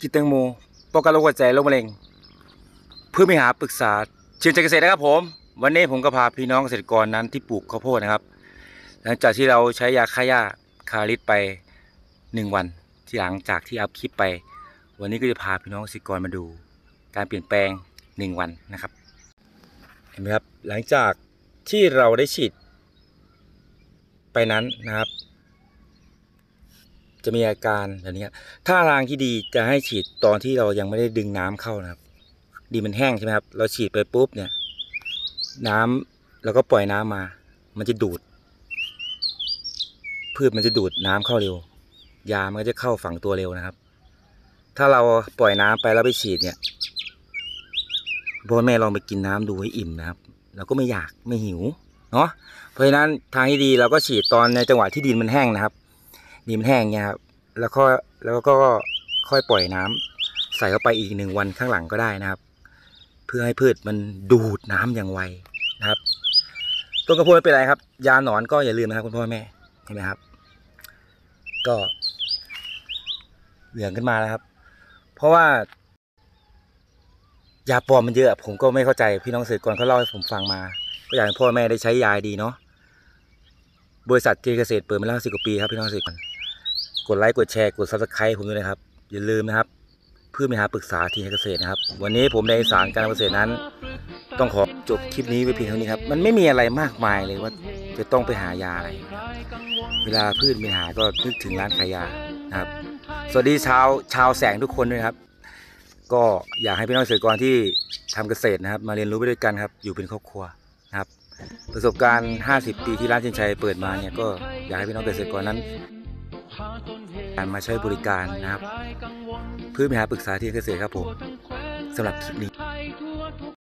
กินแตงโมป้องกันโรคหัวใจโรคมะเร็งเพื่อไปหาปรึกษาเชิญใจเกษตรนะครับผมวันนี้ผมก็พาพี่น้องเกษตรกรนั้นที่ปลูกข้าวโพดนะครับหลังจากที่เราใช้ยาฆ่าหญ้าคาริสไป1 วันที่หลังจากที่อัพคลิปไปวันนี้ก็จะพาพี่น้องเกษตรกรมาดูการเปลี่ยนแปลง1 วันนะครับเห็นไหมครับหลังจากที่เราได้ฉีดไปนั้นนะครับจะมีอาการแบบนี้ครับถ้าทางที่ดีจะให้ฉีดตอนที่เรายังไม่ได้ดึงน้ำเข้านะครับดินมันแห้งใช่ไหมครับเราฉีดไปปุ๊บเนี่ยน้ำเราก็ปล่อยน้ำมามันจะดูดพืชมันจะดูดน้ำเข้าเร็วยามันก็จะเข้าฝังตัวเร็วนะครับถ้าเราปล่อยน้ำไปแล้วไปฉีดเนี่ยพ่อแม่ลองไปกินน้ำดูให้อิ่มนะครับเราก็ไม่อยากไม่หิวเนาะเพราะฉะนั้นทางที่ดีเราก็ฉีดตอนในจังหวะที่ดินมันแห้งนะครับดินมันแห้งเนี่ยครับแล้วก็ค่อยปล่อยน้ำใส่เข้าไปอีก1 วันข้างหลังก็ได้นะครับเพื่อให้พืชมันดูดน้ำอย่างไวนะครับต้นกระโพดไม่เป็นไรครับยาหนอนก็อย่าลืมนะครับคุณพ่อแม่เห็นไหมครับก็เหลืองขึ้นมาแล้วครับเพราะว่ายาปลอมมันเยอะผมก็ไม่เข้าใจพี่น้องเกษตรกรเขาเล่าให้ผมฟังมาก็อยากให้พ่อแม่ได้ใช้ยาดีเนาะบริษัทเจเกษตรเปิดมาแล้ว10 กว่าปีครับพี่น้องเกษตรกรกดไลค์กดแชร์กด Subscribe ผมด้วยนะครับอย่าลืมนะครับเพื่อไปหาปรึกษาทีมเกษตรนะครับวันนี้ผมในสารการเกษตรนั้นต้องขอจบคลิปนี้ไว้เพียงเท่านี้ครับมันไม่มีอะไรมากมายเลยว่าจะต้องไปหายาอะไรเวลาพืชมีปัญหาก็นึกถึงร้านขายยานะครับสวัสดีชาวแสงทุกคนด้วยครับก็อยากให้พี่น้องเกษตรกรที่ทำเกษตรนะครับมาเรียนรู้ไปด้วยกันครับอยู่เป็นครอบครัวนะครับประสบการณ์50 ปีที่ร้านชินชัยเปิดมาเนี่ยก็อยากให้พี่น้องเกษตรกรนั้นการมาใช้บริการนะครับเพื่อไปหาปรึกษาที่เกษตรครับผมสำหรับคลิปนี้